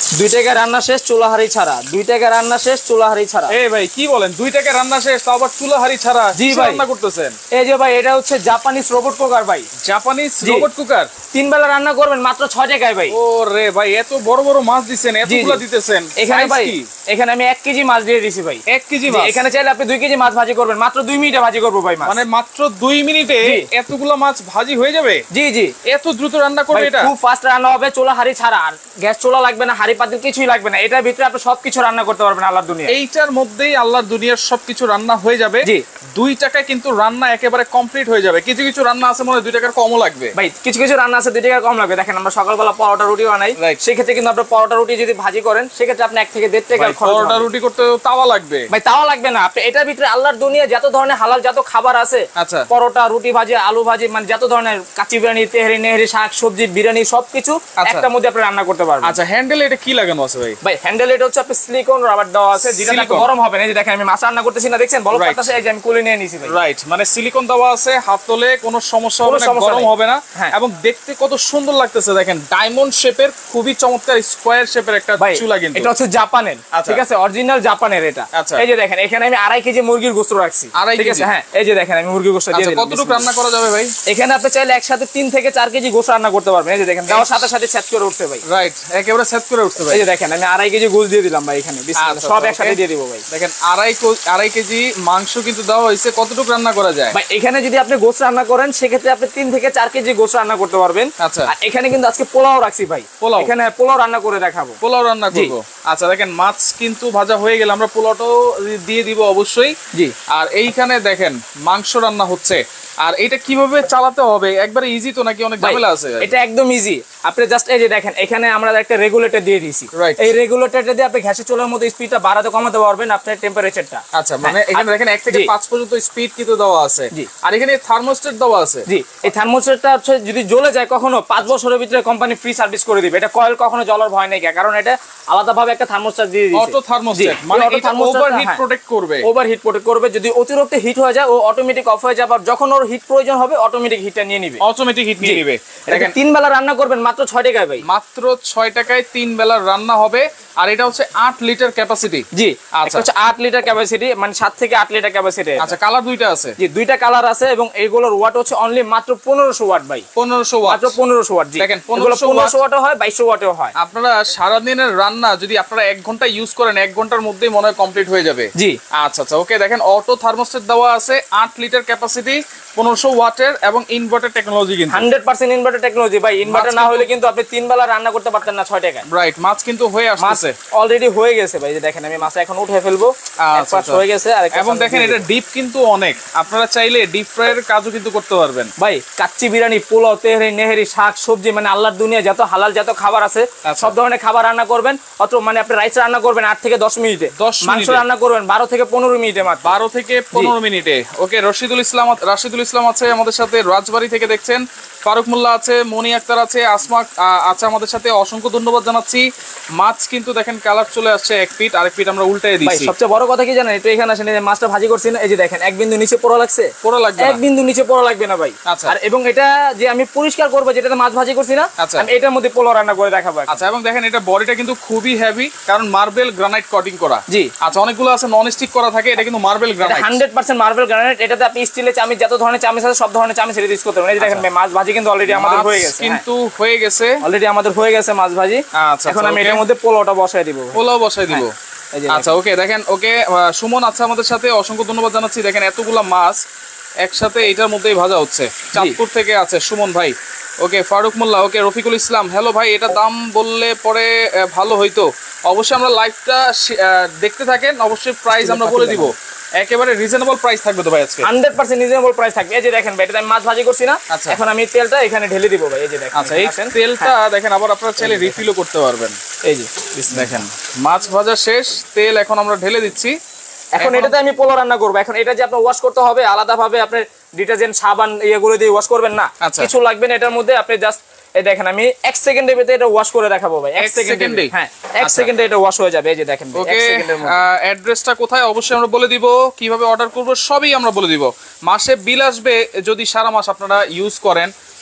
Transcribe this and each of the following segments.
2 টাকা রান্না শেষ চুলাহারি ছাড়া, 2 টাকা রান্না শেষ চুলাহারি ছাড়া। এই ভাই কি বলেন 2 টাকা রান্না শেষ তাও আবার চুলাহারি ছাড়া? জি ভাই রান্না করতেছেন? এই যে ভাই এটা হচ্ছে জাপানিজ রোবট কুকার ভাই, জাপানিজ রোবট কুকার। 3 বেলা রান্না করবেন মাত্র 6 টাকায় ভাই। ওরে ভাই এত বড় বড় মাছ দিবেন, এতগুলো দিতেছেন। এখানে ভাই এখানে আমি 1 কেজি মাছ দিয়ে দিছি ভাই। 1 কেজি মাছ? এখানে চাইলে আপনি 2 কেজি মাছ ভাজি করবেন, মাত্র 2 মিনিটে ভাজি করব ভাই মাছ। মানে মাত্র 2 মিনিটে এতগুলো মাছ ভাজি হয়ে যাবে? জি জি। এত দ্রুত রান্না করবে এটা? খুব ফাস্ট রান্না হবে, চুলাহারি ছাড়া। আর গ্যাস চুলা লাগবে না, হাড়ি পাতিল কিছুই লাগবে না, এটার ভিতরে আপনি সবকিছু রান্না করতে পারবেন আল্লাহর দুনিয়া। এইটার মধ্যেই আল্লাহর দুনিয়ার সবকিছু রান্না হয়ে যাবে। জি 2 টাকায় কিন্তু রান্না একেবারে কমপ্লিট হয়ে যাবে। কিছু কিছু রান্না আছে মনে হয় 2 টাকার কমও লাগবে ভাই, কিছু কিছু রান্না আছে 2 টাকা কম লাগবে। দেখেন আমরা সকালবেলা পরোটা রুটি বানাই, সেই ক্ষেত্রে কিন্তু আপনি পরোটা রুটি যদি ভাজি করেন সেক্ষেত্রে আপনি 1 থেকে 1.5 টাকা খরচ। পরোটা রুটি করতে তাওয়া লাগবে ভাই, তাওয়া লাগবে না। আপনি এটার ভিতরে আল্লাহর দুনিয়া যত ধরনের হালাল যত খাবার আছে, আচ্ছা পরোটা রুটি ভাজি আলু ভাজি মানে যত ধরনের কাচ্চি বিরিয়ানি তেহারি নেহারি শাক সবজি বিরিয়ানি সবকিছু একটার মধ্যে আপনি রান্না করতে পারবেন। আচ্ছা হ্যান্ডেল এটা কি লাগানো আছে ভাই? ভাই হ্যান্ডেল এটা হচ্ছে আপনি সিলিকন রাবার দেওয়া আছে, যেটা গরম হবে না। এই যে দেখেন আমি মাছ রান্না করতেছি না, দেখছেন বলক পাতাছে, এই যে আমি কোলে নিয়ে নিছি ভাই। রাইট, মানে সিলিকন দেওয়া আছে, হাত তোলে কোনো সমস্যা হবে না, গরম হবে না। এবং দেখতে কত সুন্দর লাগতেছে দেখেন, ডায়মন্ড শেপের খুবই চমৎকার স্কয়ার শেপের একটা চুলা। কিন্তু এটা হচ্ছে জাপানের, ঠিক আছে, অরিজিনাল জাপানের এটা। এই যে দেখেন এখানে আমি 2.5 কেজি মুরগির গোশত রাখছি, ঠিক আছে। হ্যাঁ এই যে দেখেন আমি মুরগির গোশত দিয়ে দিলাম। কতটুকু রান্না করা যাবে ভাই? এখানে আপনি চাইলে একসাথে 3 থেকে 4 কেজি গোশত রান্না করতে পারবেন। এই যে দেখেন দেওয়ার সাথে সাথে সেট করে উঠছে ভাই। রাইট, একেবারে সেট করে উঠছে ভাই। এই যে দেখেন আমি 2.5 কেজি গোশত দিয়ে দিলাম ভাই এখানে, বিসমিল্লাহ সব একসাথে দিয়ে দিব ভাই। দেখেন 2.5 কেজি মাংস কিন্তু দেওয়া হয়েছে। কতটুকু রান্না করা যায় ভাই? এখানে যদি আপনি গোশত রান্না করেন সেক্ষেত্রে আপনি 3 থেকে 4 কেজি গোশত রান্না করতে পারবেন। আচ্ছা, আর এখানে কিন্তু আজকে পোলাও রাখছি ভাই। পোলাও এখানে পোলাও রান্না করে দেখাবো, পোলাও রান্না করব। আচ্ছা দেখেন মাছ কিন্তু ভাজা হয়ে গেল, আমরা পোলাওটাও দিয়ে দিব অবশ্যই। জি, আর এইখানে দেখেন মাংস রান্না হচ্ছে। আর এটা কিভাবে চালাতে হবে একবারে ইজি তো নাকি অনেক ঝামেলা আছে? এটা একদম ইজি। আপনি জাস্ট এই যে দেখেন এখানে আমরা একটা রেগুলেটর দিয়ে দিয়েছি। এই রেগুলেটরটা দিয়ে আপনি গ্যাসের চুলার মধ্যে স্পিডটা বাড়াতে কমাতে পারবেন আপনার টেম্পারেচারটা। আচ্ছা, মানে এখানে দেখেন 1 থেকে 5 পর্যন্ত স্পিড কিন্তু দেওয়া আছে। আর এখানে থার্মোস্ট্যাট দেওয়া আছে। জি, এই থার্মোস্ট্যাটটা হচ্ছে যদি জ্বলে যায় কখনো 5 বছরের ভিতরে কোম্পানি ফ্রি সার্ভিস করে দিবে। এটা কয়েল কখনো জ্বলার ভয় নেই, কারণ এটা আলাদাভাবে একটা থার্মোস্ট্যাট দিয়ে দিয়েছে। অটো থার্মোস্ট্যাট, মানে এটা ওভারহিট প্রোটেক্ট করবে। ওভারহিট প্রোটেক্ট করবে। যদি অতিরিক্ত হিট হয়ে যায় ও অটোমেটিক অফ হয়ে যাবে, আর যখন ওর হিট প্রয়োজন হবে অটোমেটিক হিটটা নিয়ে নেবে, অটোমেটিক হিট নিয়ে নেবে। দেখেন 3 বেলা রান্না করবেন মাত্র 6 টাকায় ভাই। মাত্র 6 টাকায় 3 বেলা রান্না হবে। আর এটা হচ্ছে 8 লিটার ক্যাপাসিটি। জি, আচ্ছা হচ্ছে 8 লিটার ক্যাপাসিটি, মানে 7 থেকে 8 লিটার ক্যাপাসিটি। আচ্ছা, কালার দুইটা আছে? জি, দুইটা কালার আছে এবং এইগুলোর ওয়াট হচ্ছে অনলি মাত্র 1500 ওয়াট ভাই। 1500 ওয়াট, মাত্র 1500 ওয়াট। জি দেখেন 1500 ওয়াটও হয়, 2200 ওয়াটও হয়। আপনারা সারা দিনের রান্না যদি আপনারা 1 ঘন্টা ইউজ করেন 1 ঘন্টার মধ্যেই মনে হয় কমপ্লিট হয়ে যাবে। জি আচ্ছা আচ্ছা, ওকে। দেখেন অটো থার্মোস্ট্যাট দেওয়া আছে, 8 লিটার ক্যাপাসিটি, 1500 ওয়াটের এবং ইনভার্টার টেকনোলজি। কিন্তু 100% ইনভার্টার টেকনোলজি ভাই। ইনভার্টার না হলে কিন্তু আপনি 3 বেলা রান্না করতে পারতেন না 6 টাকায়। রাইট, মাছ কিন্তু হয়ে আসছে, অলরেডি হয়ে গেছে ভাই। যে দেখেন আমি মাছ এখন উঠে ফেলবো, এক পাশ হয়ে গেছে। আর এবং দেখেন এটা ডিপ কিন্তু অনেক, আপনারা চাইলে ডিপ ফ্রাইয়ের কাজও কিন্তু করতে পারবেন ভাই। কাচ্চি বিরিয়ানি পোলাও তেহারি নেহারি শাক সবজি মানে আল্লাহর দুনিয়া যত হালাল যত খাবার আছে সব ধরনের খাবার রান্না করবেন। অত মানে আপনি রাইস রান্না করবেন 8 থেকে 10 মিনিটে, মাংস রান্না করবেন 12 থেকে 15 মিনিটে, মাত্র 12 থেকে 15 মিনিটে। ওকে, রাশিদুল ইসলাম আছে আমাদের সাথে, রাজবাড়ী থেকে দেখছেন। ফারুক মোল্লা আছে, মনি আক্তার আছে, আসমা আছে আমাদের সাথে, অসংখ্য ধন্যবাদ জানাচ্ছি। মাছ কিন্তু দেখেন কালার চলে আসছে, 1 পিট আরেক পিট আমরা উল্টায় দিয়েছি। সবচেয়ে বড় কথা কি জানেন, একটু এখানে আসেন, এই মাছটা ভাজি করছি না, এই যে দেখেন 1 বিন্দু নিচে পড়া লাগছে, পড়া লাগবে 1 বিন্দু নিচে পড়া লাগবে না ভাই। আর এবং এটা যে আমি পরিষ্কার করব, যেটাতে মাছ ভাজি করছি না, আমি এটার মধ্যে পোলাও রান্না করে দেখাবো। আচ্ছা, এবং দেখেন এটা বডিটা কিন্তু খুবই হেভি, কারণ মার্বেল গ্রানাইট কোটিং করা। জি, আচ্ছা, অনেকগুলো আছে নন স্টিক করা থাকে, এটা কিন্তু মার্বেল গ্রানাইট, 100% মার্বেল গ্রানাইট। এটাতে আপনি স্টিলের চামচ যত ধরনের চামচ আছে সব ধরনের চামচ ইউজ করতে পারবেন। এই যে দেখেন মাছ ভাজি কিন্তু অলরেডি আমাদের হয়ে গেছে, কিন্তু হয়ে গেছে অলরেডি আমাদের হয়ে গেছে মাছ ভাজি। আচ্ছা, এখন আমি এর মধ্যে পোলাওটা বসায় দিব, পোলাও বসায় দিব। আচ্ছা, ওকে। দেখেন ওকে, সুমন আছে আমাদের সাথে, অসংখ্য ধন্যবাদ জানাচ্ছি। দেখেন এতগুলা মাছ একসাথে এটার মধ্যেই ভাজা হচ্ছে। চাঁদপুর থেকে আছে সুমন ভাই। Okay, Farooq Molla, okay. Rafiqul Islam, hello ভাই, এটা দাম বললে পরে ভালো হইতো। অবশ্যই আমরা লাইভটা দেখতে থাকেন, অবশ্যই প্রাইস আমরা বলে দিব। একেবারে রিজনেবল প্রাইস থাকবে তো ভাই আজকে? 100% রিজনেবল প্রাইস থাকবে। এই যে দেখেন ভাই, এটা আমি মাছ ভাজি করছি না, এখন আমি তেলটা এখানে ঢেলে দিব ভাই। এই যে দেখেন, আচ্ছা, এই তেলটা দেখেন আবার আপনারা চাইলে রিফিলও করতে পারবেন। এই যে দেখেন মাছ ভাজা শেষ, তেল এখন আমরা ঢেলে দিচ্ছি। এখন এটাতে আমি পোলাও রান্না করব। এখন এটা যে আপনার ওয়াশ করতে হবে আলাদাভাবে, আপনার ডিটারজেন্ট সাবান এগুলো দিয়ে ওয়াশ করবেন না, কিছু লাগবে না এটার মধ্যে। আপনি জাস্ট এই দেখেন আমি 1 সেকেন্ডের ভিতরে এটা ওয়াশ করে দেখাবো ভাই। 1 সেকেন্ডে, হ্যাঁ 1 সেকেন্ডে এটা ওয়াশ হয়ে যাবে। এই যে দেখেন 1 সেকেন্ডের মধ্যে। অ্যাড্রেসটা কোথায় অবশ্যই আমরা বলে দিব, কিভাবে অর্ডার করব সবই আমরা বলে দিব। মাসে বিল আসবে যদি সারা মাস আপনারা ইউজ করেন,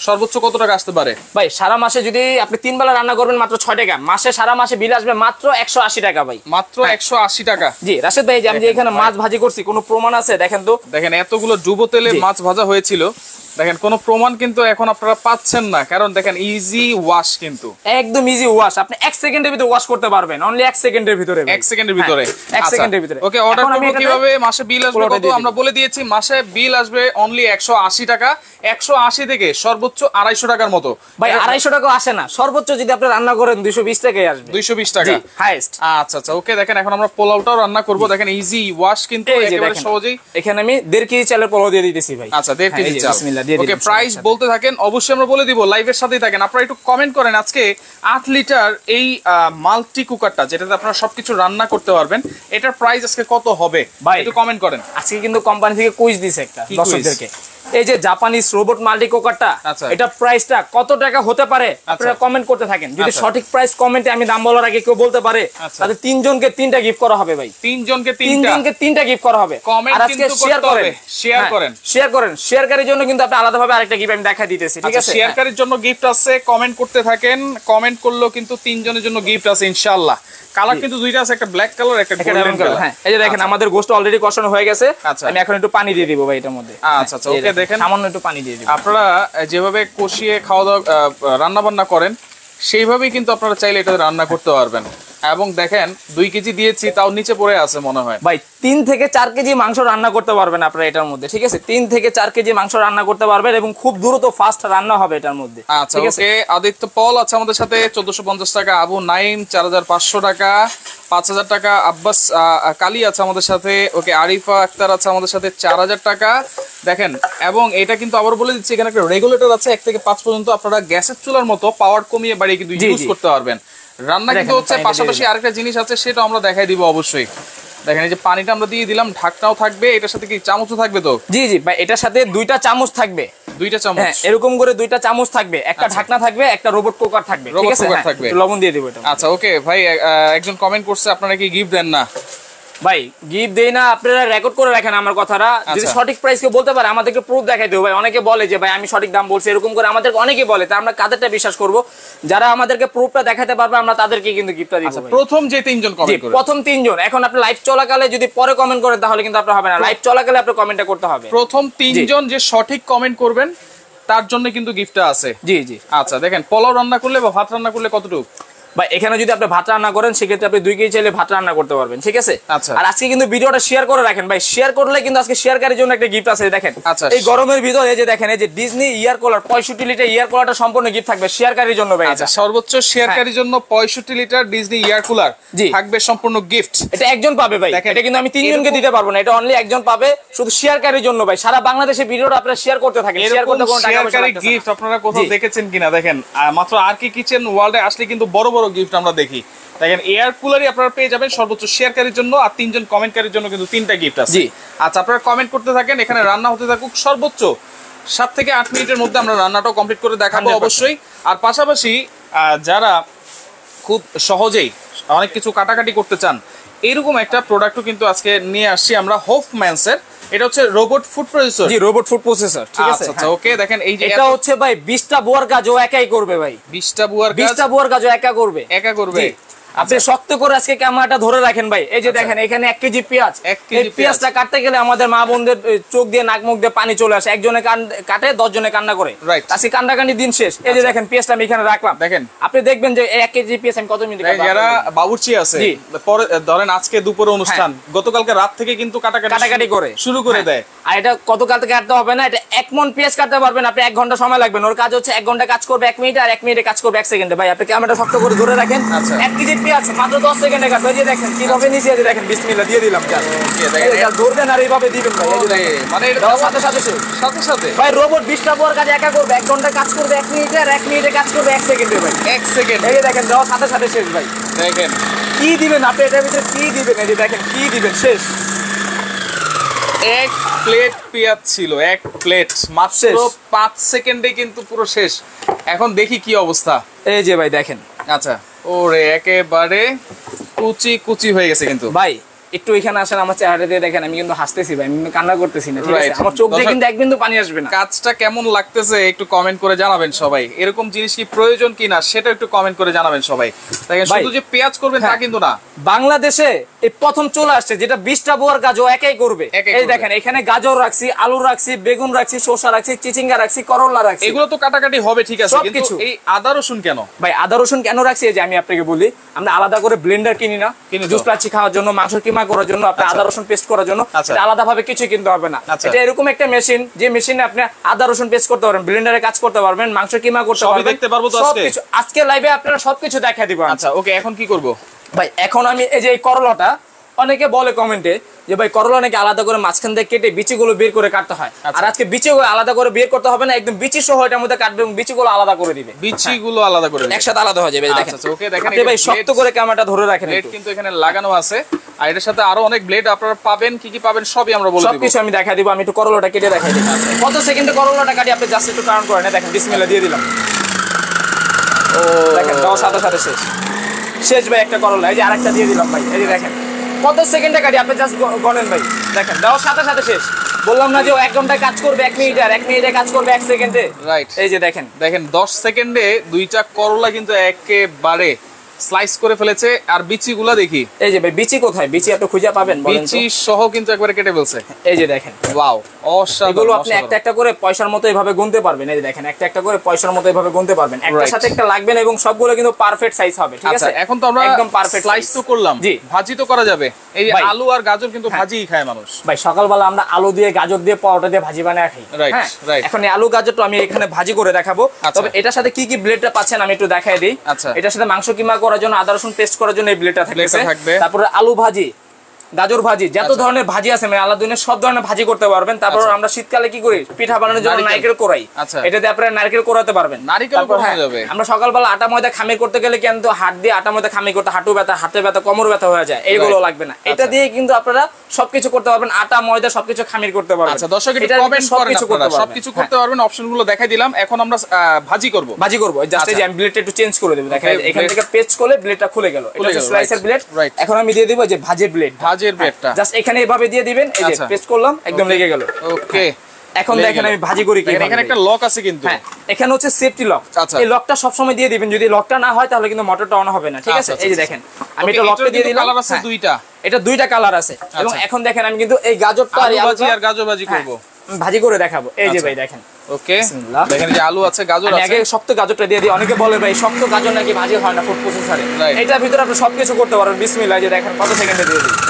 সর্বোচ্চ কত টাকা আসতে পারে ভাই? সারা মাসে যদি আপনি 3 বেলা রান্না করবেন মাত্র 6 টাকা, মাসে সারা মাসে বিল আসবে মাত্র 180 টাকা ভাই। মাত্র 180 টাকা। জি রাশেদ ভাই, যে আমি যে এখানে মাছ ভাজি করছি কোনো প্রমাণ আছে? দেখেন তো, দেখেন এতগুলো ডুবো তেলে মাছ ভাজা হয়েছিল, দেখেন কোনো প্রমাণ কিন্তু এখন আপনারা পাচ্ছেন না, কারণ দেখেন ইজি ওয়াশ, কিন্তু একদম ইজি ওয়াশ, আপনি 1 সেকেন্ডের ভিতরে ওয়াশ করতে পারবেন, অনলি 1 সেকেন্ডের ভিতরে। 1 সেকেন্ডের ভিতরে, 1 সেকেন্ডের ভিতরে। ওকে, অর্ডার করব কিভাবে? মাসে বিল আসবে কত আমরা বলে দিয়েছি, মাসে বিল আসবে অনলি 180 টাকা। 180 থেকে সর্বোচ্চ 250 টাকার মতো। ভাই 250 টাকা আসে না, সর্বোচ্চ যদি আপনি রান্না করেন 220 টাকাই আসবে। 220 টাকা হাইয়েস্ট। আচ্ছা আচ্ছা, ওকে, দেখেন এখন আমরা পোলাওটাও রান্না করব। দেখেন ইজি ওয়াশ, কিন্তু একেবারে সহজেই। এখানে আমি 1.5 কেজি চালের পোলাও দিয়ে দিতেছি ভাই। আচ্ছা, 1.5 কেজি চাল। বিসমিল্লাহ দিয়ে দিন। ওকে, প্রাইস বলতে থাকেন, অবশ্যই আমরা বলে দিব, লাইভের সাথেই থাকেন। আপনারা একটু কমেন্ট করেন আজকে 8 লিটার এই মাল্টি কুকারটা, যেটাতে আপনারা সবকিছু রান্না করতে পারবেন, এটার প্রাইস আজকে কত হবে ভাই? একটু কমেন্ট করেন। আজকে কিন্তু কোম্পানি থেকে কুইজ দিছে একটা দর্শকদেরকে, এই যে জাপানিজ রোবট মাল্টি কুকারটা, এটা প্রাইসটা কত টাকা হতে পারে আপনারা কমেন্ট করতে থাকেন। যদি সঠিক প্রাইস কমেন্টে আমি দাম বলার আগে কেউ বলতে পারে, তাহলে 3 জনকে 3টা গিফট করা হবে ভাই। 3 জনকে 3টা গিফট করা হবে। কমেন্ট কিন্তু করতে হবে, শেয়ার করেন। শেয়ারকারীর জন্য কিন্তু আপনি আলাদাভাবে আরেকটা গিফট আমি দেখাই দিতেছি, ঠিক আছে? শেয়ারকারীর জন্য গিফট আছে, কমেন্ট করতে থাকেন। কমেন্ট করলেও কিন্তু 3 জনের জন্য গিফট আছে ইনশাআল্লাহ। কালার কিন্তু দুইটা আছে, একটা ব্ল্যাক কালার, একটা গোল্ডেন কালার। হ্যাঁ, এই যে দেখেন আমাদের গোশত অলরেডি কষানো হয়ে গেছে। আমি এখন একটু পানি দিয়ে দিব ভাই এটার মধ্যে। আচ্ছা আচ্ছা, ওকে, দেখেন সামান্য একটু পানি দিয়ে দিব। আপনারা যেভাবে কষিয়ে খাওয়া দাওয়া রান্না বান্না করেন, সেইভাবেই কিন্তু আপনারা চাইলে এটা রান্না করতে পারবেন। এবং দেখেন 2 কেজি দিয়েছি, তাও নিচে পড়ে আছে মনে হয় ভাই। 3 থেকে 4 কেজি মাংস রান্না করতে পারবেন আপনারা এটার মধ্যে, ঠিক আছে? 3 থেকে 4 কেজি মাংস রান্না করতে পারবেন এবং খুব দ্রুত ফাস্ট রান্না হবে এটার মধ্যে। আচ্ছা, ওকে, আদিত্য পল আছে আমাদের সাথে 1450 টাকা, আবু নাইম 4500 টাকা, 5000 টাকা, আব্বাস কালী আছে আমাদের সাথে, ওকে, আরিফা আক্তার আছে আমাদের সাথে 4000 টাকা। দেখেন, এবং এটা কিন্তু আবার বলে দিচ্ছি, এখানে একটা রেগুলেটর আছে 1 থেকে 5 পর্যন্ত। আপনারা গ্যাসের চুলার মতো পাওয়ার কমিয়ে বাড়িয়ে কিন্তু ইউজ করতে পারবেন। রান্না কিন্তু হচ্ছে, পাশাপাশি আরেকটা জিনিস আছে, সেটা আমরা দেখাই দিব অবশ্যই। দেখেন এই যে পানিটা আমরা দিয়ে দিলাম, ঢাকনাও থাকবে, এটার সাথে কি চামচও থাকবে তো? জি জি ভাই, এটার সাথে 2টা চামচ থাকবে। 2টা চামচ, হ্যাঁ, এরকম করে 2টা চামচ থাকবে, একটা ঢাকনা থাকবে, একটা রোবট কুকার থাকবে, ঠিক আছে? লবণ দিয়ে দেব এটা। আচ্ছা, ওকে ভাই, একজন কমেন্ট করছে আপনারা কি গিফট দেন না? ভাই গিফট দেই না, আপনারা রেকর্ড করে রাখেন আমার কথাটা। যদি সঠিক প্রাইস কেউ বলতে পারে আমাদেরকে প্রুফ দেখাই দেবো ভাই। অনেকে বলে যে ভাই আমি সঠিক দাম বলছি, এরকম করে আমাদেরকে অনেকে বলে, তা আমরা কাদেরটা বিশ্বাস করব? যারা আমাদেরকে প্রুফটা দেখাতে পারবে আমরা তাদেরকে কিন্তু গিফটটা দিব। প্রথম যে 3 জন কমেন্ট করে, প্রথম 3 জন। এখন আপনি লাইভ চলাকালে যদি পরে কমেন্ট করেন তাহলে কিন্তু আপনার হবে না, লাইভ চলাকালে আপনি কমেন্টটা করতে হবে। প্রথম 3 জন যে সঠিক কমেন্ট করবেন তার জন্য কিন্তু গিফটটা আছে। জি জি। আচ্ছা, দেখেন পোলাও রান্না করলে বা ভাত রান্না করলে কতটুকু ভাই? এখানে যদি আপনি ভাত রান্না করেন সেক্ষেত্রে আপনি 2 কেজি চাইলে ভাত রান্না করতে পারবেন, ঠিক আছে? আর আজকে কিন্তু ভিডিওটা শেয়ার করে রাখেন ভাই, শেয়ার করলে কিন্তু আজকে শেয়ারকারীর জন্য একটা গিফট আছে। দেখেন এই গরমের ভিতরে এই যে দেখেন, এই যে Disney air cooler 65 litre air কুলারটা সম্পূর্ণ গিফট থাকবে শেয়ারকারীর জন্য ভাই। আচ্ছা, সর্বোচ্চ শেয়ারকারীর জন্য 65 লিটার ডিজনি ইয়ার কুলার থাকবে সম্পূর্ণ গিফট। এটা একজন পাবে ভাই, এটা কিন্তু আমি 3 জনকে দিতে পারবো না, এটা অনলি একজন পাবে, শুধু শেয়ারকারীর জন্য ভাই। সারা বাংলাদেশে ভিডিওটা আপনারা শেয়ার করতে থাকেন, শেয়ার করতে কোনো টাকা পয়সা লাগবে না। গিফট আপনারা কোথাও দেখেছেন কিনা দেখেন, মাত্র আর কি কিচেন ওয়ার্ল্ডে আসলে কিন্তু বড় বড় গিফট আমরা দেখি। দেখেন এয়ার কুলারই আপনারা পেয়ে যাবেন সর্বোচ্চ শেয়ারকারীর জন্য, আর 3 জন কমেন্টকারীর জন্য কিন্তু 3টা গিফট আছে। আচ্ছা, আপনারা কমেন্ট করতে থাকেন, এখানে রান্না হতে থাকুক। সর্বোচ্চ 7 থেকে 8 মিনিটের মধ্যে আমরা রান্নাটাও কমপ্লিট করে দেখাবো অবশ্যই। আর পাশাপাশি যারা খুব সহজেই অনেক কিছু কাটাকাটি করতে চান, এরকম একটা প্রোডাক্টও কিন্তু আজকে নিয়ে আসছি আমরা, হোফম্যানসের। এটা হচ্ছে রোবট ফুড প্রসেসর। জি, রোবট ফুড প্রসেসর, ঠিক আছে? আচ্ছা, ওকে, দেখেন এই যে এটা হচ্ছে ভাই 20টা বুয়ার কাজ ও একাই করবে ভাই। 20টা বুয়ার কাজ একা করবে। আপনি শক্ত করে আজকে ক্যামেরাটা ধরে রাখেন ভাই। এই যে দেখেন এখানে 1 কেজি পেঁয়াজ, এই পেঁয়াজটা কাটতে গেলে আমাদের মা বোনদের চোখ দিয়ে নাক মুখ দিয়ে পানি চলে আসে, একজনে কাটে 10 জনে কান্না করে। আজকে কান্নাকানি দিন শেষ। এই যে দেখেন পেঁয়াজটা আমি এখানে রাখলাম, দেখেন আপনি দেখবেন যে 1 কেজি পেঁয়াজ আমি কত মিনিট কাটবো। যারা বাবুর্চি আছে পরে ধরেন আজকে দুপুরে অনুষ্ঠান, গতকালকে রাত থেকে কিন্তু কাটাকাটি করে শুরু করে দেয়। আর এটা গতকাল থেকে কাটতে হবে না, এটা 1 মণ পেঁয়াজ কাটতে পারবেন আপনি 1 ঘন্টা সময় লাগবে। ওর কাজ হচ্ছে 1 ঘন্টা কাজ করবে 1 মিনিট, আর 1 মিনিটে কাজ করবে 1 সেকেন্ডে। ভাই আপনি ক্যামেরাটা শক্ত করে ধরে রাখেন। 1 কেজি পেঁয়াজ মাত্র 10 সেকেন্ডে কাটবে। এই যে দেখেন কিভাবে নিচে, এই যে দেখেন বিসমিল্লাহ দিয়ে দিলাম। ধরবেন আর এইভাবে দিবেন ভাই। মানে সাথে সাথে ভাই রোবট 20টা বুয়ার কাজ একা করবে, 1 ঘন্টা কাজ করবে 1 মিনিটে, আর 1 মিনিটে কাজ করবে 1 সেকেন্ডে ভাই। 1 সেকেন্ড। এই যে দেখেন দেওয়ার সাথে সাথে শেষ ভাই। দেখেন কি দিবেন আপনি এটার ভিতরে, কি দিবেন? এই যে দেখেন কি দিবেন, শেষ। 1 প্লেট পেঁয়াজ ছিল, 1 প্লেট মাত্র 5 সেকেন্ডে কিন্তু পুরো শেষ। এখন দেখি কি অবস্থা। এই যে ভাই দেখেন, আচ্ছা, ওরে একেবারে কুচি হয়ে গেছে কিন্তু ভাই। একটু এখানে আসেন, আমার চেহারা দিয়ে দেখেন, আমি কিন্তু হাসতেছি ভাই, আমি কিন্তু কান্না করতেছি না, ঠিক আছে? আমার চোখ দিয়ে কিন্তু এক বিন্দু পানি আসবে না। কাজটা কেমন লাগতেছে একটু কমেন্ট করে জানাবেন সবাই। এরকম জিনিস কি প্রয়োজন কিনা সেটা একটু কমেন্ট করে জানাবেন সবাই। দেখেন শুধু যে পেঁয়াজ করবেন তা কিন্তু না, বাংলাদেশে এই প্রথম চলে আসছে যেটা 20টা বোয়ার গাজর একাই করবে। এই দেখেন এখানে গাজর রাখছি, আলু রাখছি, বেগুন রাখছি, শসা রাখছি, চিচিঙ্গা রাখছি, করলা রাখছি। এগুলো তো কাটাকাটি হবে ঠিক আছে, কিন্তু এই আদা রসুন কেন ভাই? আদা রসুন কেন রাখছি এই যে আমি আপনাকে বলি, আমরা আলাদা করে ব্লেন্ডার কিনি না, জুস প্লাচি খাওয়ার জন্য, মাংস কিমা করার জন্য, আপনি আদা রসুন পেস্ট করার জন্য এটা আলাদা ভাবে কিছু কিনতে হবে না। এটা এরকম একটা মেশিন, যে মেশিনে আপনি আদা রসুন পেস্ট করতে পারবেন, ব্লেন্ডারে কাজ করতে পারবেন, মাংস কিমা করতে পারবেন, দেখতে পারবো তো সবকিছু আজকে লাইভে আপনারা সবকিছু দেখাই দিব। আচ্ছা ওকে, এখন কি করব ভাই? এখন আমি এই যে এই করলাটা, অনেকে বলে কমেন্টে যে ভাই করলা নাকি আলাদা করে মাঝখান থেকে কেটে বিচিগুলো বের করে কাটতে হয়, আর আজকে বিচিগুলো আলাদা করে বের করতে হবে না, একদম বিচি সহ এটার মধ্যে কাটবে এবং বিচিগুলো আলাদা করে দিবে, বিচিগুলো আলাদা করে দিবে, একসাথে আলাদা হয়ে যাবে। দেখেন আচ্ছা ওকে, দেখেন ভাই শক্ত করে ক্যামেরাটা ধরে রাখেন, ব্লেড কিন্তু এখানে লাগানো আছে, আর এটার সাথে আরো অনেক ব্লেড আপনারা পাবেন। কি কি পাবেন সবই আমরা বলে দিব, সবকিছু আমি দেখাই দিব। আমি একটু করলাটা কেটে দেখাই দিব। কত সেকেন্ডে করলাটা কাটি আপনি জাস্ট একটু টার্ন করেন, দেখেন বিসমিল্লাহ দিয়ে দিলাম। ও দেখেন দাও, সাথে সাথে শেষ শেষ ভাই একটা করলা। এই যে আরেকটা দিয়ে দিলাম ভাই, এই যে দেখেন কত সেকেন্ডে কাটি আপনি জাস্ট গণেন ভাই, দেখেন দাও সাথে সাথে শেষ। বললাম না যে ও 1 ঘন্টায় কাজ করবে 1 মিনিটে, আর 1 মিনিটে কাজ করবে 1 সেকেন্ডে, রাইট? এই যে দেখেন দেখেন 10 সেকেন্ডে 2টা করলা কিন্তু একেবারে স্লাইস করে ফেলেছে। আর বিচিগুলা দেখি, এই যে ভাই বিচি কোথায়, বিচি আপনি খুঁজে পাবেন বলেন তো? বিচি সহ কিন্তু একবারে কেটে ফেলছে, এই যে দেখেন। ওয়াও, অসাধারণ। এগুলো আপনি একটা একটা করে পয়সার মতো এইভাবে গুনতে পারবেন, এই যে দেখেন একটা একটা করে পয়সার মতো এইভাবে গুনতে পারবেন, একটার সাথে একটা লাগবে না, এবং সবগুলো কিন্তু পারফেক্ট সাইজ হবে, ঠিক আছে? এখন তো আমরা একদম পারফেক্ট স্লাইস তো করলাম, জি ভাজি তো করা যাবে। এই আলু আর গাজর কিন্তু ভাজিই খায় মানুষ ভাই, সকালবেলা আমরা আলু দিয়ে গাজর দিয়ে পরোটা দিয়ে ভাজি বানায় খাই, রাইট রাইট। এখন এই আলু গাজরটা আমি এখানে ভাজি করে দেখাবো। তবে এটার সাথে কি কি ব্লেডটা পাচ্ছেন আমি একটু দেখাই দিই। আচ্ছা, এটার সাথে মাংস কিমা করার জন্য, আদা রসুন পেস্ট করার জন্য এই ব্লেডটা থাকবে। তারপরে আলু ভাজি, গাজর ভাজি, যত ধরনের ভাজি আছে মানে আলাদা দিনে সব ধরনের ভাজি করতে পারবেন। তারপর আমরা শীতকালে কি করি, পিঠা বানানোর জন্য নারকেল কোরাই, এটাতে আপনারা নারকেল কোরাতে পারবেন। আমরা সকালবেলা আটা ময়দা খামির করতে গেলে কিন্তু হাত দিয়ে আটা ময়দা খামির করতে হাঁটু ব্যথা, হাতে ব্যথা, কোমর ব্যথা হয়ে যায়, এইগুলো লাগবে না। এটা দিয়ে কিন্তু আপনারা সবকিছু করতে পারবেন, আটা ময়দা সবকিছু খামির করতে পারবেন। আচ্ছা দর্শক একটু কমেন্ট করেন, আপনারা সবকিছু করতে পারবেন। অপশনগুলো দেখাই দিলাম। এখন আমরা ভাজি করব, জাস্ট এই যে আমি ব্লেডটা একটু চেঞ্জ করে দেব, দেখেন এখান থেকে পেস্ট করলে ব্লেডটা খুলে গেল, এটা হচ্ছে স্লাইসার ব্লেড। এখন আমি দিয়ে দেব যে ভাজের ব্লেড, ভাজের ব্লেডটা জাস্ট এখানে এভাবে দিয়ে দিবেন, এই যে পেস্ট করলাম, একদম লেগে গেল। ওকে, এখন দেখেন আমি ভাজি করি কি, এখানে একটা লক আছে কিন্তু, হ্যাঁ এখানে হচ্ছে সেফটি লক। এই লকটা সব সময় দিয়ে দিবেন, যদি লকটা না হয় তাহলে কিন্তু মোটরটা অন হবে না, ঠিক আছে? এই যে দেখেন আমি এটা লকটা দিয়ে দিলাম, কালার আছে দুইটা, এটা দুইটা কালার আছে। এবং এখন দেখেন আমি কিন্তু এই গাজরটা আলু ভাজি আর গাজর ভাজি করব, ভাজি করে দেখাবো। এই যে ভাই দেখেন, ওকে দেখেন যে আলু আছে, গাজর আছে। আগে শক্ত গাজরটা দিয়ে দিই, অনেকে বলে ভাই শক্ত গাজর নাকি ভাজি হয় না ফুড প্রসেসরে, এটার ভিতরে আপনি সবকিছু করতে পারবেন। বিসমিল্লাহ, যে দেখেন কত সেকেন্ডে দিয়ে দিই,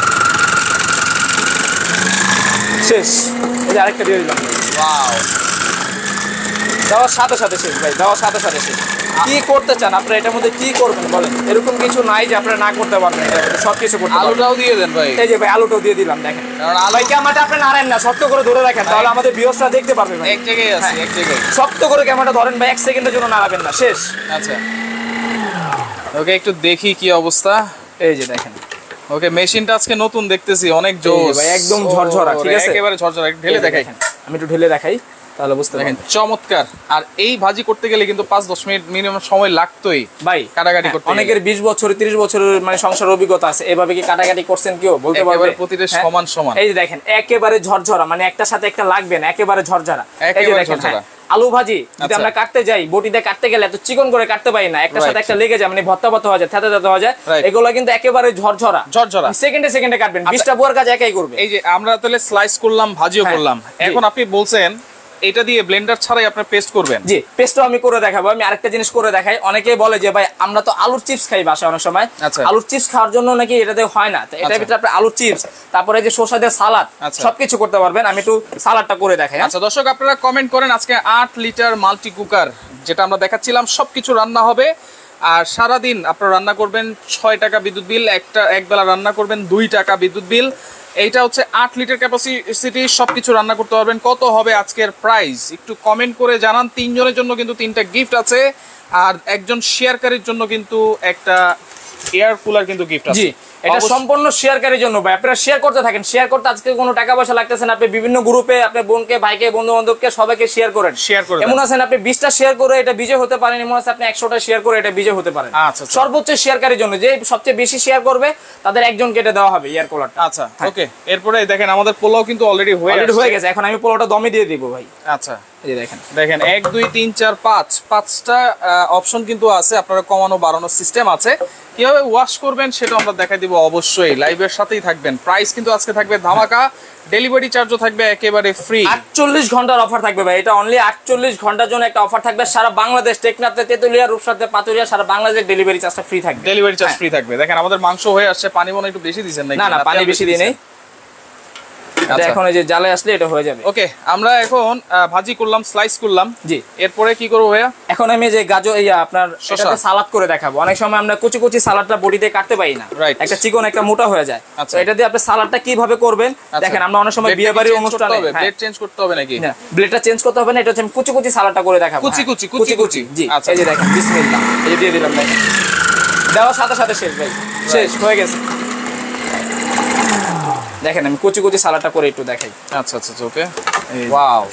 শেষ। এই যে আরেকটা দিয়ে দিলাম, ওয়াও, দেওয়ার সাথে সাথে শেষ ভাই, দেওয়ার সাথে সাথে শেষ। কি করতে চান আপনারা এটার মধ্যে, কি করবেন বলেন? এরকম কিছু নাই যে আপনারা না করতে পারবেন, সবকিছু করতে পারবেন। আলুটাও দিয়ে দেন ভাই, এই যে ভাই আলুটাও দিয়ে দিলাম, দেখেন ভাই ক্যামেরাটা আপনি নাড়েন না, শক্ত করে ধরে রাখেন, তাহলে আমাদের ভিউয়ার্সরা দেখতে পারবে। এক জায়গায় আছে, এক জায়গায় শক্ত করে ক্যামেরাটা ধরেন ভাই, 1 সেকেন্ডের জন্য নাড়াবেন না, শেষ। আচ্ছা ওকে, একটু দেখি কি অবস্থা। এই যে দেখেন, ওকে মেশিনটা আজকে নতুন দেখতেছি, অনেক জোস ভাই, একদম ঝরঝরা, ঠিক আছে? একেবারে ঝরঝরা। ঢেলে দেখাই, আমি একটু ঢেলে দেখাই তাহলে বুঝতে পারবেন। চমৎকার। আর এই ভাজি করতে গেলে কিন্তু 5-10 মিনিট মিনিমাম সময় লাগতোই ভাই, কাটাকাটি করতে। অনেকের 20 বছর 30 বছরের মানে সংসার অভিজ্ঞতা আছে, এভাবে কি কাটাকাটি করছেন কেউ বলতে পারবে? প্রতিটা সমান সমান। এই যে দেখেন একেবারে ঝরঝরা, মানে একটা সাথে একটা লাগবে না, একেবারে ঝরঝরা। এই যে দেখেন আলু ভাজি যদি আমরা কাটতে যাই, বটিতে কাটতে গেলে এত চিকন করে কাটতে পারি না, একটা সাথে একটা লেগে যায়, মানে ভর্তা ভর্তা হয়ে যায়, থেতে থেতে হয়ে যায়। এগুলো কিন্তু একেবারে ঝরঝরা ঝরঝরা, সেকেন্ডে সেকেন্ডে কাটবেন, 20টা বোয়ার কাজ একাই করবে। এই যে আমরা তাহলে স্লাইস করলাম, ভাজিও করলাম, এখন আপনি বলছেন এটা দিয়ে ব্লেন্ডার ছাড়াই আপনি পেস্ট করবেন। জি, পেস্টও আমি করে দেখাবো। আমি আরেকটা জিনিস করে দেখাই, অনেকেই বলে যে ভাই আমরা তো আলুর চিপস খাই বাসায় অনেক সময়, আলুর চিপস খাওয়ার জন্য নাকি এটাতে হয় না, তো এটার ভিতরে আপনি আলুর চিপস, তারপরে যে শসা দিয়ে সালাদ, সবকিছু করতে পারবেন। আমি একটু সালাদটা করে দেখাই। আচ্ছা দর্শক, আপনারা কমেন্ট করেন। আজকে 8 লিটার মাল্টি কুকার যেটা আমরা দেখাচ্ছিলাম, সবকিছু রান্না হবে। আর সারাদিন আপনারা রান্না করবেন, 6 টাকা বিদ্যুৎ বিল, এক বেলা রান্না করবেন 2 টাকা বিদ্যুৎ বিল। এইটা হচ্ছে 8 লিটার ক্যাপাসিটি, সবকিছু রান্না করতে পারবেন। কত হবে আজকের প্রাইস একটু কমেন্ট করে জানান। 3 জনের জন্য কিন্তু 3টা গিফট আছে, আর একজন শেয়ারকারীর জন্য কিন্তু একটা এয়ার কুলার কিন্তু গিফট আছে। এটা সম্পূর্ণ শেয়ারকারীর জন্য ভাই, আপনারা শেয়ার করতে থাকেন, শেয়ার করতে আজকে কোনো টাকা পয়সা লাগতেছে না, আপনি বিভিন্ন গ্রুপে আপনার বোনকে, ভাইকে, বন্ধু বান্ধবকে সবাইকে শেয়ার করেন, এমন আছেন আপনি 20টা শেয়ার করে এটা বিজয় হতে পারেন, এমন আছে আপনি 100টা শেয়ার করে এটা বিজয় হতে পারেন। আচ্ছা, সর্বোচ্চ শেয়ারকারীর জন্য, যে সবচেয়ে বেশি শেয়ার করবে তাদের একজনকে এটা দেওয়া হবে এয়ার কুলারটা। আচ্ছা ওকে, এরপরে দেখেন আমাদের পোলাও কিন্তু অলরেডি হয়ে গেছে, এখন আমি পোলাওটা দমে দিয়ে দিব ভাই। আচ্ছা এই দেখেন 1 2 3 4 5 5টা অপশন কিন্তু আছে, আপনারা কমানো বাড়ানোর সিস্টেম আছে। কিভাবে ওয়াশ করবেন সেটা আমরা দেখাই দিব, অবশ্যই লাইভের সাথেই থাকবেন। প্রাইস কিন্তু আজকে থাকবে ধামাকা, ডেলিভারি চার্জও থাকবে একেবারে ফ্রি। 48 ঘন্টার অফার থাকবে ভাই, এটা অনলি 48 ঘন্টার জন্য একটা অফার থাকবে। সারা বাংলাদেশ, টেকনাফ, তেতুলিয়া, রূপসাতে, পাতুরিয়া, সারা বাংলাদেশ ডেলিভারি চার্জটা ফ্রি থাকবে। ডেলিভারি চার্জ ফ্রি থাকবে। দেখেন আমাদের মাংস হয়ে আসছে, পানি মনে একটু বেশি দিবেন নাকি? না পানি বেশি দিই নেই, এটা এখন এই যে জালে আসলে এটা হয়ে যাবে। ওকে, আমরা এখন ভাজি করলাম, স্লাইস করলাম। জি, এরপরে কি করব ভাইয়া? এখন আমি যে গাজর আপনার এটাতে সালাদ করে দেখাবো। অনেক সময় আমরা কুচি কুচি সালাদটা বডিতে কাটতে পারি না, একটা চিকন একটা মোটা হয়ে যায়, তো এটা দিয়ে আপনি সালাদটা কিভাবে করবেন দেখেন। আমরা অনেক সময় বিয়ে বাড়ির অনুষ্ঠানে ব্লেড চেঞ্জ করতে হবে নাকি? না, ব্লেডটা চেঞ্জ করতে হবে না, এটা হচ্ছে আমি কুচি কুচি সালাদটা করে দেখাবো। কুচি কুচি কুচি কুচি, জি। এই যে দেখেন, বিসমিল্লাহ, এই যে দিয়ে দিলাম, দেখেন দেওয়ার সাথে সাথে শেষ ভাই, শেষ হয়ে গেছে। দেখেন আমি কুচি কুচি সালাদটা করে একটু দেখাই। আচ্ছা আচ্ছা ওকে, ওয়াও,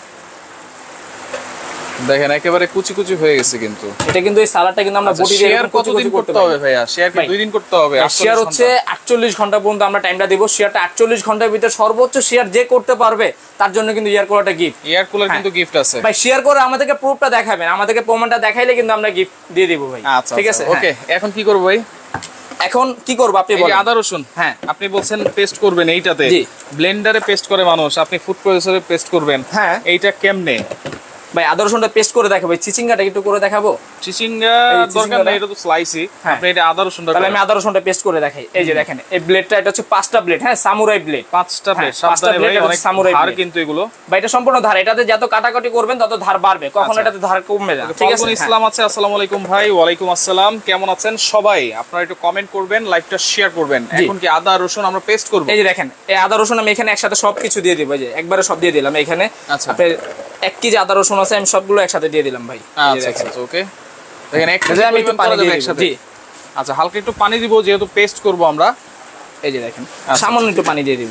দেখেন একেবারে কুচি কুচি হয়ে গেছে। কিন্তু এটা কিন্তু এই সালাদটা কিন্তু আমরা বডি দিয়ে শেয়ার কতদিন করতে হবে ভাইয়া? শেয়ার কি 2 দিন করতে হবে? শেয়ার হচ্ছে 48 ঘন্টা পর্যন্ত আমরা টাইমটা দেব। শেয়ারটা 48 ঘন্টার ভিতরে সর্বোচ্চ শেয়ার যে করতে পারবে তার জন্য কিন্তু এয়ার কুলারটা গিফট। এয়ার কুলার কিন্তু গিফট আছে ভাই, শেয়ার করে আমাদেরকে প্রুফটা দেখাবেন, আমাদেরকে প্রমাণটা দেখাইলে কিন্তু আমরা গিফট দিয়ে দিব ভাই। ঠিক আছে, ওকে। এখন কি করব ভাই? এখন কি করব আপনি বলেন। আদা রসুন, হ্যাঁ আপনি বলছেন পেস্ট করবেন এইটাতে, ব্লেন্ডারে পেস্ট করে মানুষ, আপনি ফুড প্রসেসরে পেস্ট করবেন। হ্যাঁ, এইটা কেমনে ভাই? আদা রসুনটা পেস্ট করে দেখাবো, চিচিঙ্গাটা একটু করে দেখাবো। চিচিঙ্গা দরকার নাই, এটা তো স্লাইসই। আপনি এটা আদা রসুনটা, তাহলে আমি আদা রসুনটা পেস্ট করে দেখাই। এই যে দেখেন, এই ব্লেডটা এটা হচ্ছে 5টা ব্লেড, হ্যাঁ সামুরাই ব্লেড, 5টা ব্লেড। সাবধানে ভাই, অনেক সামুরাই ধার কিন্তু এগুলো। ভাই এটা সম্পূর্ণ ধার, এটাতে যত কাটাকাটি করবেন তত ধার বাড়বে, কখনো এটাতে ধার কমবে না। ঠিক আছে, ইসলাম আছে, আসসালামু আলাইকুম ভাই। ওয়ালাইকুম আসসালাম, কেমন আছেন সবাই? আপনারা একটু কমেন্ট করবেন, লাইভটা শেয়ার করবেন। এখন কি আদা রসুন আমরা পেস্ট করব? এই যে দেখেন, এই আদা রসুন আমি এখানে একসাথে সবকিছু দিয়ে দিব, এই যে একবারে সব দিয়ে দিলাম এখানে। আপনি 1 কেজি আদা রসুন আছে, আমি সবগুলো একসাথে দিয়ে দিলাম ভাই। আচ্ছা আচ্ছা ওকে, দেখেন আমি একটু পানি দিব একসাথে। আচ্ছা, হালকা একটু পানি দিব যেহেতু পেস্ট করব আমরা। এই যে দেখেন, সামান্য একটু পানি দিয়ে দিব।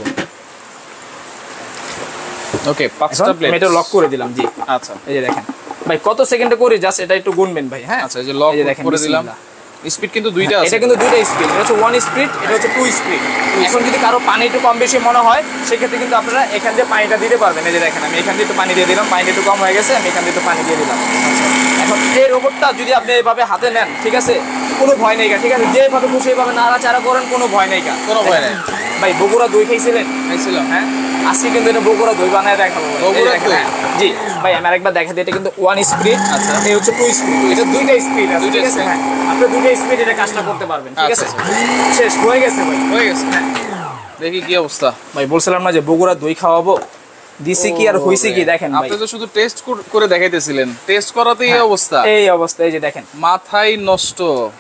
ওকে, 5টা প্লেট এটা লক করে দিলাম। জি, আচ্ছা। এই যে দেখেন ভাই, কত সেকেন্ডে করে জাস্ট এটা একটু গুনবেন ভাই। হ্যাঁ, আচ্ছা, এই যে লক করে দিলাম। স্পিড কিন্তু দুইটা আছে, এটা কিন্তু দুইটা স্পিড, এটা হচ্ছে 1 স্পিড, এটা হচ্ছে 2 স্পিড। এখন যদি কারো পানি একটু কম বেশি মনে হয় সেক্ষেত্রে কিন্তু আপনারা এখান দিয়ে পানিটা দিতে পারবেন। এই যে দেখেন, আমি এখান দিয়ে একটু পানি দিয়ে দিলাম, পানিটা একটু কম হয়ে গেছে, আমি এখান দিয়ে একটু পানি দিয়ে দিলাম। এখন এই রোবটটা যদি আপনি এইভাবে হাতে নেন, ঠিক আছে, কোনো ভয় নেই, ঠিক আছে, যেভাবে খুশি এইভাবে নাড়াচাড়া করেন, কোনো ভয় নেই, কোনো ভয় নেই ভাই। বগুড়া দই খাইছিলেন? খাইছিলাম, হ্যাঁ। আজকে কিন্তু এটা বগুড়া দই বানায় দেখাবো। জি ভাই, আমি আরেকবার দেখা দিই, এটা কিন্তু 1 স্পিড, আচ্ছা, এই হচ্ছে 2 স্পিড, এটা দুইটা স্পিড আছে। ঠিক আছে, হ্যাঁ, আপনি দুইটা স্পিড এটা কাজটা করতে পারবেন। ঠিক আছে, শেষ হয়ে গেছে ভাই, হয়ে গেছে। হ্যাঁ, দেখি কি অবস্থা ভাই। বলছিলাম না যে বগুড়া দই খাওয়াবো, দিছি কি আর হইছে কি দেখেন ভাই। আপনি তো শুধু টেস্ট করে দেখাইতেছিলেন, টেস্ট করাতেই এই অবস্থা। এই অবস্থা, এই যে দেখেন, মাথায় নষ্ট।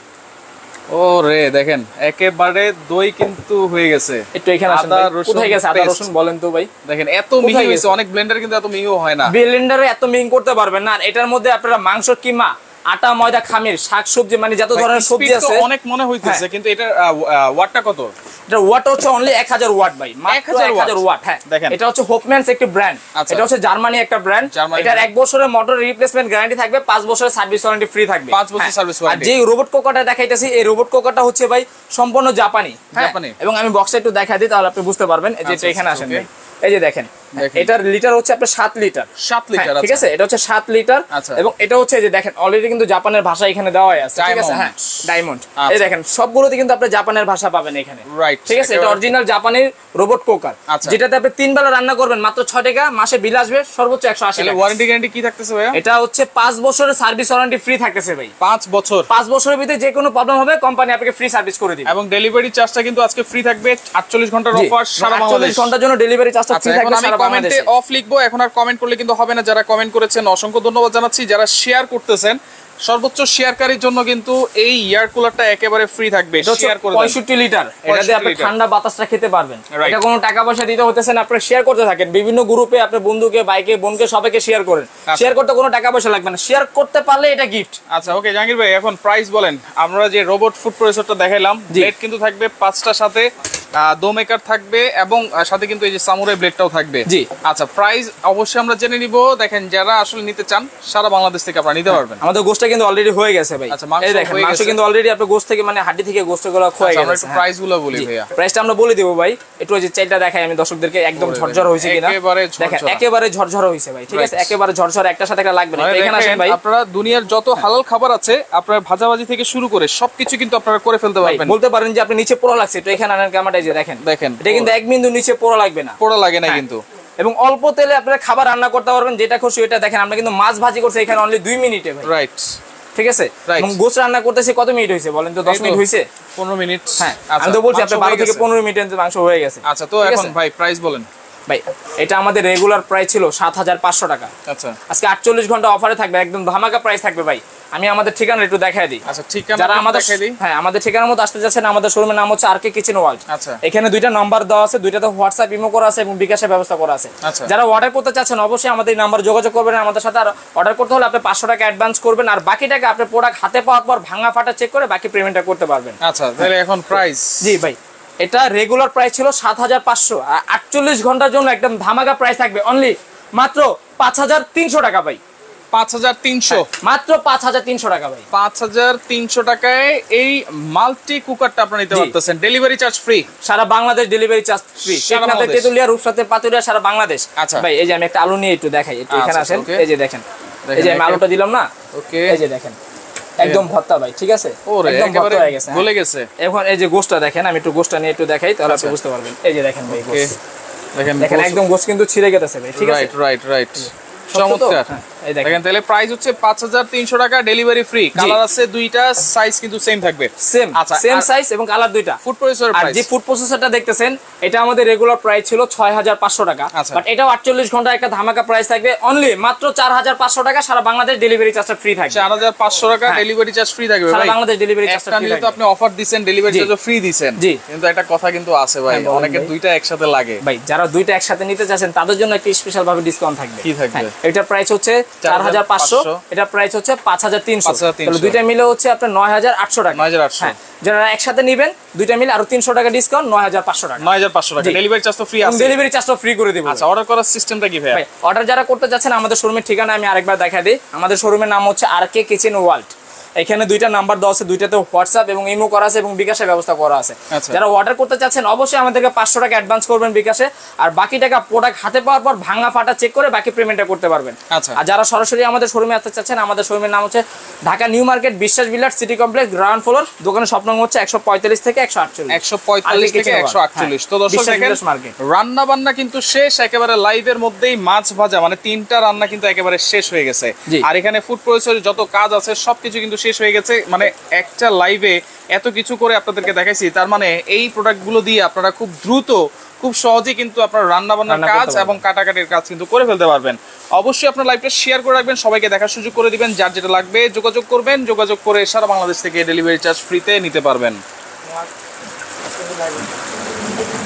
ওরে দেখেন, একেবারে দই কিন্তু হয়ে গেছে। একটু এখানে আসেন ভাই, কোথায় গেছে আদা রসুন বলেন তো ভাই? দেখেন এত মিহি হইছে, অনেক ব্লেন্ডারে কিন্তু এত মিহিও হয় না। ব্লেন্ডারে এত মিহি করতে পারবেন না। এটার মধ্যে আপনারা মাংস, কিমা, আটা, ময়দা, খামির, শাকসবজি, মানে যত ধরনের সবজি আছে অনেক মনে হইতেছে, কিন্তু এটা ওয়াটটা কত? এটা ওয়াট হচ্ছে অনলি 1000 ওয়াট ভাই, মাত্র 1000 ওয়াট। হ্যাঁ, দেখেন এটা হচ্ছে হোপম্যানস একটি ব্র্যান্ড, এটা হচ্ছে জার্মানি একটা ব্র্যান্ড। এটার 1 বছরের মোটর রিপ্লেসমেন্ট গ্যারান্টি থাকবে, 5 বছরের সার্ভিস ওয়ারেন্টি ফ্রি থাকবে। 5 বছরের সার্ভিস ওয়ারেন্টি। আর যে রোবট কোকারটা দেখাইতেছি, এই রোবট কোকারটা হচ্ছে ভাই সম্পূর্ণ জাপানি। এবং আমি বক্সে একটু দেখাই দিই, তাহলে আপনি বুঝতে পারবেন। এই যে এখানে আসেন ভাই, এই যে দেখেন, এটার লিটার হচ্ছে আপনার 7 লিটার। 7 লিটার, ঠিক আছে, এটা হচ্ছে 7 লিটার। এবং এটা হচ্ছে যে দেখেন, অলরেডি কিন্তু জাপানের ভাষা এখানে দেওয়া আছে। ঠিক আছে, হ্যাঁ, ডায়মন্ড। এই দেখেন, সবগুলোতে কিন্তু আপনি জাপানের ভাষা পাবেন এখানে। রাইট, ঠিক আছে, এটা অরিজিনাল জাপানের রোবট কুকার, যেটাতে আপনি 3 বেলা রান্না করবেন, মাত্র 6 টাকা, মাসে বিল আসবে সর্বোচ্চ 180 টাকা। ওয়ারেন্টি গ্যারান্টি কি থাকতেছে ভাই? এটা হচ্ছে 5 বছরের সার্ভিস ওয়ারেন্টি ফ্রি থাকতেছে ভাই। 5 বছর, 5 বছরের ভিতরে যে কোনো প্রবলেম হবে কোম্পানি আপনাকে ফ্রি সার্ভিস করে দিবে। এবং ডেলিভারি চার্জটা কিন্তু আজকে ফ্রি থাকবে। 48 ঘন্টার অফার, সারা বাংলাদেশ 48 ঘন্টার জন্য ডেলিভারি চার্জটা ফ্রি থাকবে সারা বাংলাদেশে। অফ লিখবো, এখন আর কমেন্ট করলে কিন্তু হবে না। যারা কমেন্ট করেছেন অসংখ্য ধন্যবাদ জানাচ্ছি, যারা শেয়ার করতেছেন সর্বোচ্চ শেয়ারকারীর জন্য কিন্তু এই এয়ার কুলারটা একেবারে ফ্রি থাকবে। শেয়ার করে 65 লিটার, এটাতে আপনি ঠান্ডা বাতাসটা খেতে পারবেন। এটা কোনো টাকা পয়সা দিতে হতেছে না, আপনি শেয়ার করতে থাকেন বিভিন্ন গ্রুপে, আপনার বন্ধুকে, বাইকে, বোনকে সবাইকে শেয়ার করেন। শেয়ার করতে কোনো টাকা পয়সা লাগবে না, শেয়ার করতে পারলে এটা গিফট। আচ্ছা ওকে জাহাঙ্গীর ভাই, এখন প্রাইস বলেন। আমরা যে রোবট ফুড প্রসেসরটা দেখাইলাম, ব্লেড কিন্তু থাকবে 5টার সাথে, দো মেকার থাকবে এবং সাথে কিন্তু এই যে সামুরাই ব্লেডটাও থাকবে। জি আচ্ছা, প্রাইস অবশ্যই আমরা জেনে নিব। দেখেন যারা আসলে নিতে চান সারা বাংলাদেশ থেকে আপনারা নিতে পারবেন। আমাদের গোশটা কিন্তু অলরেডি হয়ে গেছে ভাই। আচ্ছা, এই দেখেন মাংস কিন্তু অলরেডি আপনার গোশ থেকে মানে হাড্ডি থেকে গোশগুলো হয়ে গেছে। আমরা একটু প্রাইসগুলো বলি ভাইয়া। প্রাইসটা আমরা বলে দিব ভাই, একটু ওই যে চাইলটা দেখাই আমি দর্শকদেরকে, একদম ঝরঝর হইছে কিনা দেখেন, একেবারে ঝরঝর হইছে ভাই। ঠিক আছে, একেবারে ঝরঝর, একটা সাথে একটা লাগবে না। এখানে আসেন ভাই, আপনারা দুনিয়ার যত হালাল খাবার আছে আপনারা ভাজাভাজি থেকে শুরু করে সবকিছু কিন্তু আপনারা করে ফেলতে পারবেন। বলতে পারেন যে আপনি নিচে পোড়া লাগছে, তো এখানে আনেন ক্যামেরাটা, এই যে দেখেন দেখেন এটা কিন্তু এক বিন্দু নিচে পোড়া লাগবে না, পোড়া লাগে না কিন্তু, এবং অল্প তেলে আপনারা খাবার রান্না করতে পারবেন যেটা খুশি এটা। দেখেন আমরা কিন্তু মাছ ভাজি করছি এখানে অনলি 2 মিনিটে ভাই। রাইট, ঠিক আছে, এবং গোশ রান্না করতেছি কত মিনিট হইছে বলেন তো? 10 মিনিট হইছে, 15 মিনিট। হ্যাঁ আমি তো বলছি আপনি 12 থেকে 15 মিনিটের মাংস হয়ে গেছে। আচ্ছা, তো এখন ভাই প্রাইস বলেন। ভাই এটা আমাদের রেগুলার প্রাইস ছিল 7500 টাকা। আচ্ছা, আজকে 48 ঘন্টা অফারে থাকবে, একদম ধামাকা প্রাইস থাকবে ভাই। আমি আমাদের ঠিকানা একটু দেখাই দিই। আচ্ছা, ঠিকানা যারা আমাদের দেখাই দিই। হ্যাঁ, আমাদের ঠিকানার মধ্যে আসতে যাচ্ছেন, আমাদের শোরুমের নাম হচ্ছে আরকে কিচেন ওয়ার্ল্ড। আচ্ছা, এখানে দুইটা নাম্বার দেওয়া আছে, দুইটাতে হোয়াটসঅ্যাপ, ইমো করা আছে এবং বিকাশের ব্যবস্থা করা আছে। আচ্ছা, যারা অর্ডার করতে চাচ্ছেন অবশ্যই আমাদের এই নাম্বার যোগাযোগ করবেন আমাদের সাথে। আর অর্ডার করতে হলে আপনি 500 টাকা অ্যাডভান্স করবেন, আর বাকি টাকা আপনি প্রোডাক্ট হাতে পাওয়ার পর ভাঙা ফাটা চেক করে বাকি পেমেন্টটা করতে পারবেন। আচ্ছা, তাহলে এখন প্রাইস। জি ভাই, এটা রেগুলার প্রাইস ছিল 7500, আর 48 ঘন্টার জন্য একদম ধামাকা প্রাইস থাকবে অনলি মাত্র 5300 টাকা ভাই। 5300, মাত্র 5300 টাকা ভাই। 5300 টাকায় এই মাল্টি কুকারটা আপনারা নিতে পারতেছেন। ডেলিভারি চার্জ ফ্রি, সারা বাংলাদেশ ডেলিভারি চার্জ ফ্রি। টেকনাফে, তেতুলিয়া, রূপসাতে, পাতুরিয়া, সারা বাংলাদেশ। আচ্ছা ভাই এই যে আমি একটা আলু নিয়ে একটু দেখাই, একটু এখানে আসেন। এই যে দেখেন, এই যে আমি আলুটা দিলাম না, ওকে, এই যে দেখেন একদম ভর্তা ভাই। ঠিক আছে, ওরে একদম একেবারে ভর্তা হয়ে গেছে, গলে গেছে। এখন এই যে গোশটা দেখেন, আমি একটু গোশটা নিয়ে একটু দেখাই তাহলে আপনি বুঝতে পারবেন। এই যে দেখেন ভাই, গোশ দেখেন, দেখেন একদম গোশ কিন্তু ছিঁড়ে গেছে ভাই। ঠিক আছে, রাইট রাইট, চমৎকার। এই দেখেন তাহলে প্রাইস হচ্ছে 5300 টাকা, ডেলিভারি ফ্রি। কালার আছে দুইটা, সাইজ কিন্তু সেম থাকবে, সেম। আচ্ছা, সেম সাইজ এবং কালার দুইটা। ফুড প্রসেসর আর প্রাইস, যে ফুড প্রসেসরটা দেখতেছেন এটা আমাদের রেগুলার প্রাইস ছিল 6500 টাকা, বাট এটাও 48 ঘন্টা একটা ধামাকা প্রাইস থাকবে অনলি মাত্র 4500 টাকা। সারা বাংলাদেশ ডেলিভারি চার্জটা ফ্রি থাকবে। 4500 টাকা ডেলিভারি চার্জ ফ্রি থাকবে ভাই। সারা বাংলাদেশ ডেলিভারি চার্জটা ফ্রি থাকবে। তো আপনি অফার দিবেন, ডেলিভারি চার্জও ফ্রি দিবেন, কিন্তু একটা কথা কিন্তু আছে ভাই, অনেকে দুইটা একসাথে লাগে ভাই। যারা দুইটা একসাথে নিতে চাচ্ছেন তাদের জন্য একটা স্পেশাল ভাবে ডিসকাউন্ট থাকবে। কি থাকবে? এটার প্রাইস হচ্ছে 4500, এটার প্রাইস হচ্ছে 5300, তাহলে দুইটা মিলে হচ্ছে আপনার 9800 টাকা। 9800। হ্যাঁ, যারা একসাথে নেবেন দুইটা মিলে আরো 300 টাকা ডিসকাউন্ট, 9500 টাকা। 9500 টাকা, ডেলিভারি চার্জ তো ফ্রি আছে, ডেলিভারি চার্জটা ফ্রি করে দেব। আচ্ছা, অর্ডার করার সিস্টেমটা কি ভাই? অর্ডার যারা করতে যাচ্ছেন আমাদের শোরুমের ঠিকানা আমি আরেকবার দেখাই দিই। আমাদের শোরুমের নাম হচ্ছে আরকে কিচেন ওয়ার্ল্ড। এখানে দুইটা নাম্বার দেওয়া আছে, দুইটাতে হোয়াটসঅ্যাপ এবং ইমো করা আছে এবং বিকাশের ব্যবস্থা করা আছে। যারা অর্ডার করতে চাচ্ছেন অবশ্যই আমাদেরকে 500 টাকা অ্যাডভান্স করবেন বিকাশে, আর বাকি টাকা প্রোডাক্ট হাতে পাওয়ার পর ভাঙা ফাটা চেক করে বাকি পেমেন্টটা করতে পারবেন। আর যারা সরাসরি আমাদের শোরুমে আসতে চাচ্ছেন, আমাদের শোরুমের নাম হচ্ছে Dhaka new market, Biswas builders, city complex, ground floor. দোকানের শপ নম্বর হচ্ছে 145 থেকে 148। 145 থেকে 148। তো দর্শক দেখেন, রান্না বান্না কিন্তু শেষ, একেবারে লাইভের মধ্যেই মাছ ভাজা মানে 3টা রান্না কিন্তু একেবারে শেষ হয়ে গেছে। আর এখানে ফুড প্রসেসরের যত কাজ আছে সবকিছু কিন্তু শেষ হয়ে গেছে। মানে একটা লাইভে এত কিছু করে আপনাদেরকে দেখাইছি, তার মানে এই প্রোডাক্টগুলো দিয়ে আপনারা খুব দ্রুত, খুব সহজেই কিন্তু আপনারা রান্না বান্নার কাজ এবং কাটাকাটির কাজ কিন্তু করে ফেলতে পারবেন। অবশ্যই আপনার লাইভটা শেয়ার করে রাখবেন, সবাইকে দেখার সুযোগ করে দিবেন। যার যেটা লাগবে যোগাযোগ করবেন, যোগাযোগ করে সারা বাংলাদেশ থেকে ডেলিভারি চার্জ ফ্রিতে নিতে পারবেন।